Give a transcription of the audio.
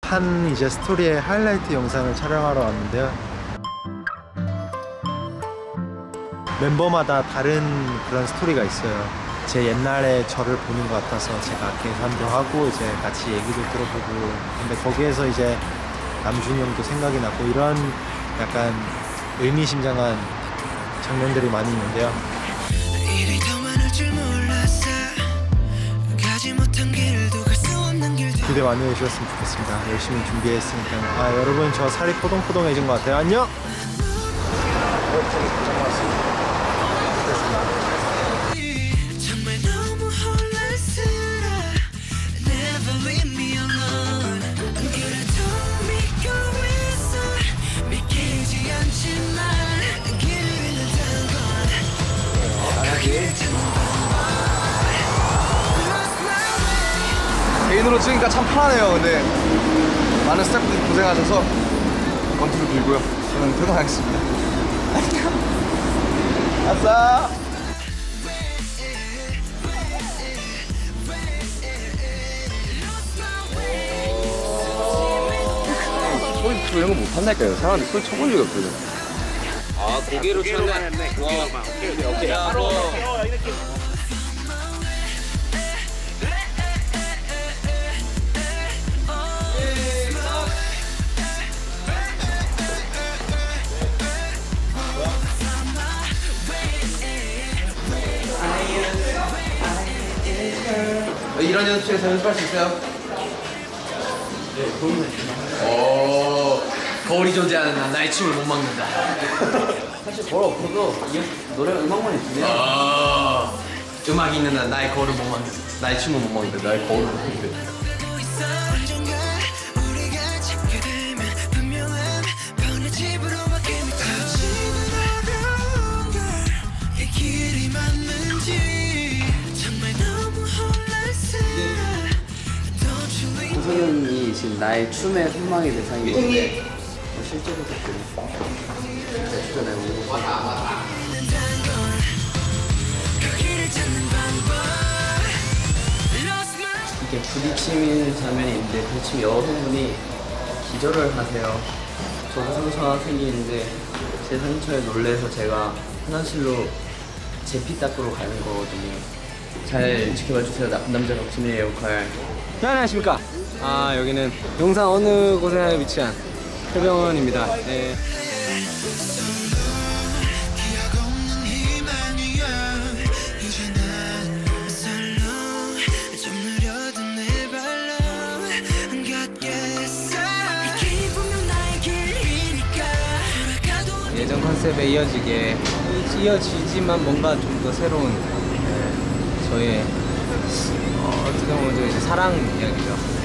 한 이제 스토리의 하이라이트 영상을 촬영하러 왔는데요. 멤버마다 다른 그런 스토리가 있어요. 제 옛날에 저를 보는 것 같아서 제가 계산도 하고 이제 같이 얘기도 들어보고, 근데 거기에서 이제 남준이 형도 생각이 나고 이런 약간 의미심장한 장면들이 많이 있는데요. 기대 많이 해주셨으면 좋겠습니다. 열심히 준비했으니까. 여러분 저 살이 포동포동해진 것 같아요. 안녕! 개인으로 찍으니까 참 편하네요. 근데 많은 스태프들이 고생하셔서 원투를 빌고요. 저는 퇴근하겠습니다. 아싸! 소리 치고 이런 거 못한다니까요. 사람들이 소리 쳐본 적이 없거든. 고개로 쳤네. 오케이. 바로. 이런 연습실에서 연습할 수 있어요? 네, 거울이 존재하는 나의 춤을 못 막는다. 사실 거울 없어도 노래가 음악만 있으면 음악이 있는 한 나의 거울을 못 막는다. 나의 춤을 못 막는다. 나의 거울을 못 막는다. 고성현이 지금 나의 춤의 선망의 대상이고 실제로도 주변에 오고 이게 부딪히는 장면이 있는데 부딪히면 여성분이 기절을 하세요. 저도 상처가 생기는데 제 상처에 놀래서 제가 화장실로 제 피 닦으러 가는 거거든요. 잘 지켜봐주세요. 나쁜 남자 덕진의 역할. 네, 안녕하십니까. 여기는 용산 어느 곳에 위치한 해병원입니다. 네. 예전 컨셉에 이어지지만 뭔가 좀 더 새로운 저의 어떻게 보면 이제 사랑 이야기죠.